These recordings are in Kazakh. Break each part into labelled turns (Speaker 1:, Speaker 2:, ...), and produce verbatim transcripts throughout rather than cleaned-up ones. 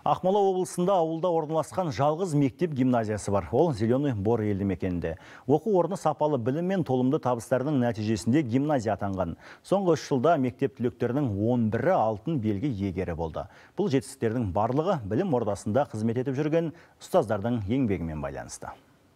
Speaker 1: Ақмола облысында ауылда орналасқан жалғыз мектеп гимназиясы бар. Ол Зеленый Бор елді мекенінде. Оқу орны сапалы білім мен толымды табыстардың нәтижесінде гимназия атанған. Соңғы үш жылда мектеп түлектерінің он бірі алтын белгі иегері болды. Бұл жетістіктердің барлығы білім ордасында қызмет етіп жүрген ұстаздардың еңбегімен байланысты.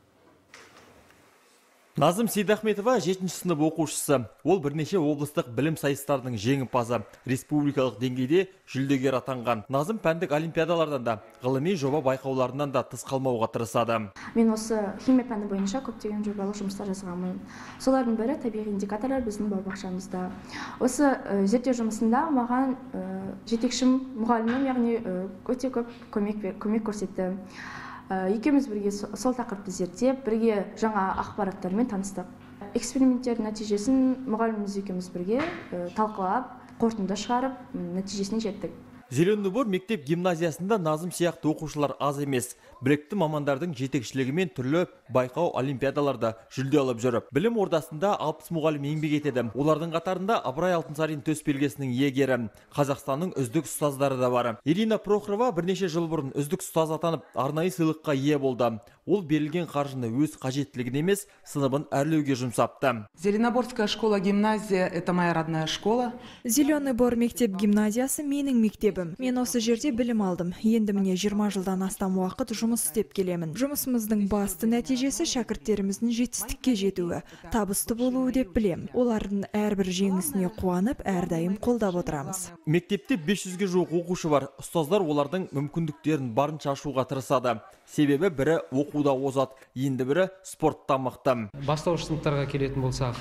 Speaker 2: Назым Сейдахметова жетінші сынып оқушысы. Ол бірнеше облыстық білім сайыстарының жеңімпазы. Республикалық деңгейде жүлдегер атанған. Назым пәндік олимпиадалардан да, ғылыми жоба байқауларынан да тыс қалмауға тырысады.
Speaker 3: Мен осы химия пәні бойынша көптеген жобалық жұмыстар жасағанмын. Солардың бірі табиғи индикаторлар біздің бау-бақшамызда. Осы зерттеу жұмысында маған жетекшім мұғалімім, яғни өте көп көмек көмек көрсетті. Екеуміз бірге сол тақырыпты зерттеп, бірге жаңа ақпараттармен таныстық. Эксперименттердің нәтижесін мұғаліміміз екеуміз бірге талқылап, қорытынды шығарып, нәтижесіне жеттік.
Speaker 2: Зеленый Бор мектеп гимназиясында Назым сияқты оқушылар аз емес. Білікті мамандардың жетекшілігімен түрлі байқау олимпиадаларда жүлде алып жүріп. Білім ордасында алпыс мұғалім еңбек етеді. Олардың қатарында Абырай Алтынсарин төсбелгісінің иегері, Қазақстанның үздік ұстаздары да бар. Ирина Прохорова бірнеше жыл бұрын үздік ұстаз атанып, арнайы сыйлыққа ие болды. Ол берілген қаржыны өз қажеттілігіне емес, сыныбын әрлеуге жұмсапты.
Speaker 4: Зеленоборская школа-гимназия – это моя родная школа.
Speaker 5: Зеленый Бор мектеп гимназиясы менің мектебім. Мен осы жерде білім алдым. Енді міне жиырма жылдан астам уақыт жұмыс істеп келемін. Жұмысымыздың басты нәтижесі шәкірттеріміздің жетістікке жетуі, табысты болуы деп білем. Олардың әрбір жеңісіне қуанып, әрдайым қолдап отырамыз.
Speaker 2: Мектепте бес жүзге жуық оқушы бар. Ұстаздар олардың мүмкіндіктерін барынша ашуға тырысады. Себебі бірі оқуда озат, енді бірі спортта мықты.
Speaker 6: Бастауыш сыныптарға келетін болсақ,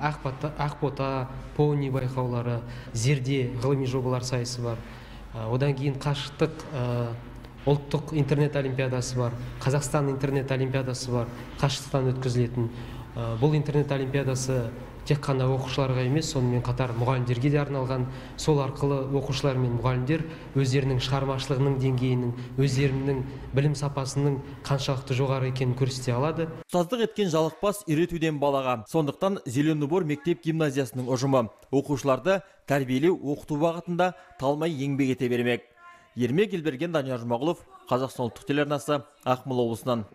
Speaker 6: ақбота, пони байқаулары, зерде ғылыми жобалар сайысы бар. Одан кейін қашықтық ұлттық интернет олимпиадасы бар, Қазақстан интернет олимпиадасы бар, қашықтықтан өткізілетін. Бұл интернет олимпиадасы тек қана оқушыларға емес, сонымен қатар мұғалімдерге де арналған. Сол арқылы оқушылар мен мұғалімдер өздерінің шығармашылығының деңгейінің, өздерінің білім сапасының қаншалықты жоғары екенін көрсете алады.
Speaker 2: Ұстаздық еткен жалықпас үйретуден балаға. Сондықтан Зеленый Бор мектеп гимназиясының ұжымы оқушыларды тәрбиелеу, оқыту бағытында талмай еңбек ете бермек. Ермек Елберген, Данияр Жұмағұлов, Қазақстан ұлттық телеарнасы, Ақмола облысынан.